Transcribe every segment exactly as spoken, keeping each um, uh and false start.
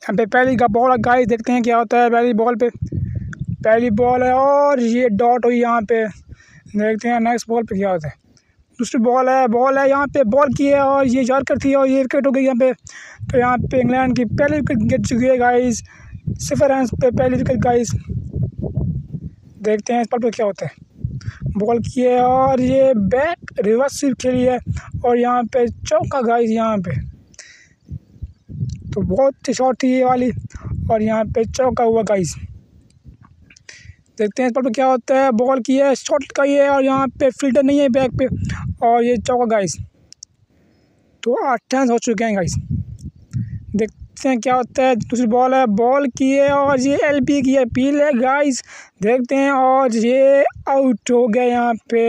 यहाँ पे पहली का बॉल है गाइस, देखते हैं क्या होता है। पहली बॉल पे पहली बॉल है और ये डॉट हुई यहाँ पे। देखते हैं नेक्स्ट बॉल पे क्या होता है। दूसरी बॉल है बॉल है यहाँ पे बॉल की है और ये यॉर्कर थी और ये विकेट हो गई यहाँ पे। तो यहाँ पे इंग्लैंड की पहली विकेट गिर चुकी है गाइस। सिफर रन पे पहली विकेट गाइस। देखते हैं इस बॉल पे क्या होता है। बॉल की है और ये बैक रिवर्स स्वीप खेली है और यहाँ पे चौका गाइस यहाँ पे। तो बहुत शॉट थी ये वाली और यहाँ पे चौका हुआ गाइस। देखते हैं इस बॉल पे क्या होता है। बॉल की है शॉट का ही है और यहाँ पे फील्डर नहीं है बैक पे और ये चौका गाइस। तो आठ रन हो चुके हैं गाइस। देखते हैं क्या होता है। दूसरी बॉल है बॉल की है और ये एल पी की अपील है गाइस। देखते हैं और ये आउट हो गया यहाँ पे।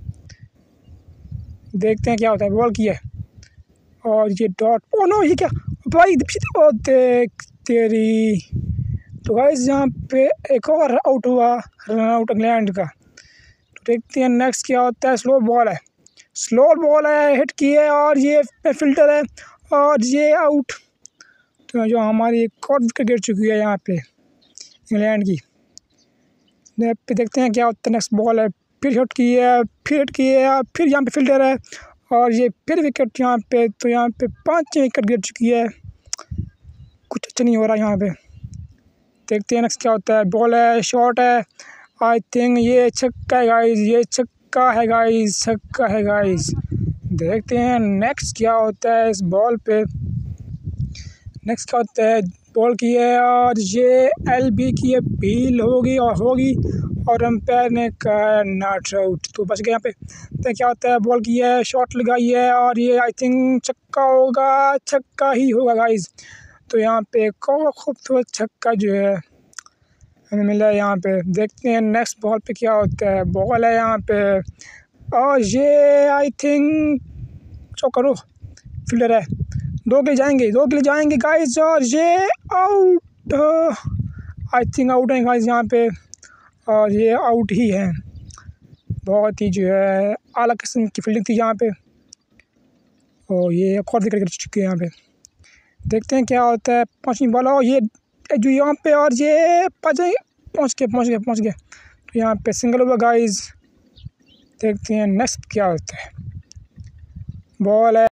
देखते हैं क्या होता है। बॉल की है और ये डॉट ओ नो ये क्या भाई ओ देख तेरी। तो गाइस यहाँ पे एक और आउट हुआ, रन आउट इंग्लैंड का। तो देखते हैं नेक्स्ट क्या होता है। स्लो बॉल है स्लो बॉल है हिट की है और ये फिल्टर है और ये आउट। तो जो हमारी एक और विकेट गिर चुकी है यहाँ पे इंग्लैंड की। पे देखते हैं क्या होता है। नेक्स्ट बॉल है फिर हिट की है फिर हिट की है फिर यहाँ पे फिल्टर है और ये फिर विकेट यहाँ पे। तो यहाँ पे पाँच विकेट गिर चुकी है। कुछ अच्छा नहीं हो रहा यहाँ पे। देखते हैं नेक्स्ट क्या होता है। बॉल है शॉट है आई थिंक ये छक्का है गाइस। ये छक्का है गाइस छक्का है गाइस। देखते हैं नेक्स्ट क्या होता है इस बॉल पे। नेक्स्ट क्या होता है। बॉल की है और ये एल बी की अपील होगी और होगी और अंपायर ने कहा नॉट आउट। तो बच गया यहाँ पे। तो क्या होता है। बॉल की है शॉट लगाई है और ये आई थिंक छक्का होगा छक्का ही होगा गाइस। तो यहाँ पे एक और खूबसूरत छक्का जो है हमें मिला है यहाँ पे। देखते हैं नेक्स्ट बॉल पे क्या होता है। बॉल है यहाँ पे और ये आई थिंक चौका रो फील्डर है। दो के लिए जाएंगे दो के लिए जाएंगे गाइस और ये आउट आई थिंक आउट है गाइस यहाँ पे और ये आउट ही है। बहुत ही जो है आला किस्म की फील्डिंग थी यहाँ पे और ये एक और विकेट गिर चुकी है यहाँ पे। देखते हैं क्या होता है। पाँचवीं बॉल और ये जो यहाँ पे और ये पहुँच गए पहुँच गए पहुँच गए पहुँच गए तो यहाँ पे सिंगल हुआ गाइस। देखते हैं नेक्स्ट क्या होता है। बॉल है